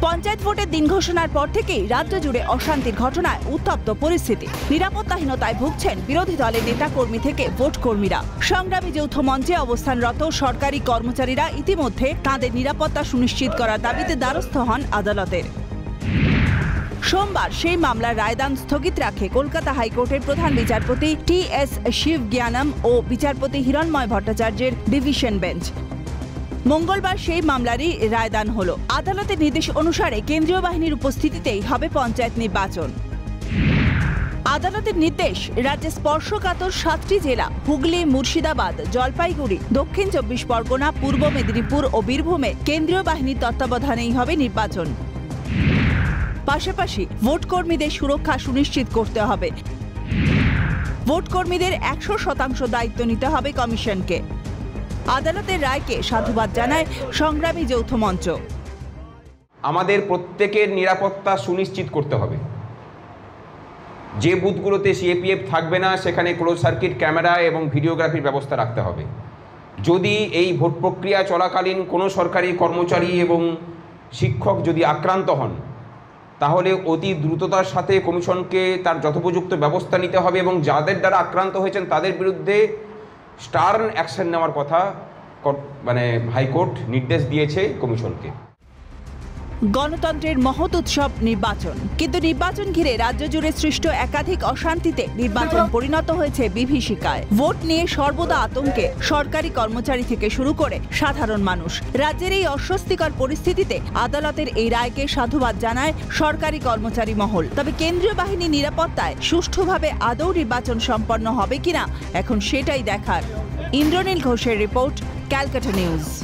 পঞ্চায়েত ভোটের দিন ঘোষণার পর থেকেই রাজ্য জুড়ে অশান্তির ঘটনায় উত্তপ্ত পরিস্থিতি। নিরাপত্তাহীনতায় ভুগছেন বিরোধী দলের নেতাকর্মী থেকে ভোট কর্মীরা। সংগ্রামী যৌথ মঞ্চে অবস্থানরত সরকারি কর্মচারীরা ইতিমধ্যে তাঁদের নিরাপত্তা সুনিশ্চিত করার দাবিতে দ্বারস্থ হন আদালতের। সোমবার সেই মামলার রায়দান স্থগিত রাখে কলকাতা হাইকোর্টের প্রধান বিচারপতি টি.এস. শিবজ্ঞানম ও বিচারপতি হিরণময় ভট্টাচার্যের ডিভিশন বেঞ্চ। মঙ্গলবার সেই মামলারই রায়দান হলো। আদালতের নির্দেশ অনুসারে কেন্দ্রীয় বাহিনীর উপস্থিতিতেই হবে পঞ্চায়েত নির্বাচন। আদালতের নির্দেশ, রাজ্যে স্পর্শকাতর 7টি জেলা হুগলি, মুর্শিদাবাদ, জলপাইগুড়ি, দক্ষিণ 24 পরগনা, পূর্ব মেদিনীপুর ও বীরভূমে কেন্দ্রীয় বাহিনীর তত্ত্বাবধানেই হবে নির্বাচন। পাশাপাশি ভোট কর্মীদের সুরক্ষা সুনিশ্চিত করতে হবে। ভোট কর্মীদের 100% দায়িত্ব নিতে হবে কমিশনকে। আদালতের রায়কে সাধুবাদ জানায় সংগ্রামী যৌথ মঞ্চ। আমাদের প্রত্যেকের নিরাপত্তা সুনিশ্চিত করতে হবে। যে বুথগুলোতে সিএপিএফ থাকবে না সেখানে ক্লোজ সার্কিট ক্যামেরা এবং ভিডিওগ্রাফির ব্যবস্থা রাখতে হবে। যদি এই ভোট প্রক্রিয়া চলাকালীন কোনো সরকারি কর্মচারী এবং শিক্ষক যদি আক্রান্ত হন তাহলে অতি দ্রুততার সাথে কমিশনকে তার যথোপযুক্ত ব্যবস্থা নিতে হবে এবং যাদের দ্বারা আক্রান্ত হয়েছেন তাদের বিরুদ্ধে স্টার্ন অ্যাকশন নেওয়ার কথা হাইকোর্ট নির্দেশ দিয়েছে কমিশনকে। গণতন্ত্রের মহৎ উৎসব নির্বাচন, কিন্তু নির্বাচন ঘিরে রাজ্য জুড়ে সৃষ্ট একাধিক অশান্তিতে নির্বাচন পরিণত হয়েছে বিভীষিকায়। ভোট নিয়ে সর্বদা আতঙ্কে সরকারি কর্মচারী থেকে শুরু করে সাধারণ মানুষ। রাজ্যের এই অস্বস্তিকর পরিস্থিতিতে আদালতের এই রায়কে সাধুবাদ জানায় সরকারি কর্মচারী মহল। তবে কেন্দ্রীয় বাহিনী নিরাপত্তায় সুষ্ঠুভাবে আদৌ নির্বাচন সম্পন্ন হবে কিনা এখন সেটাই দেখার। ইন্দ্রনীল ঘোষের রিপোর্ট, ক্যালকাটা নিউজ।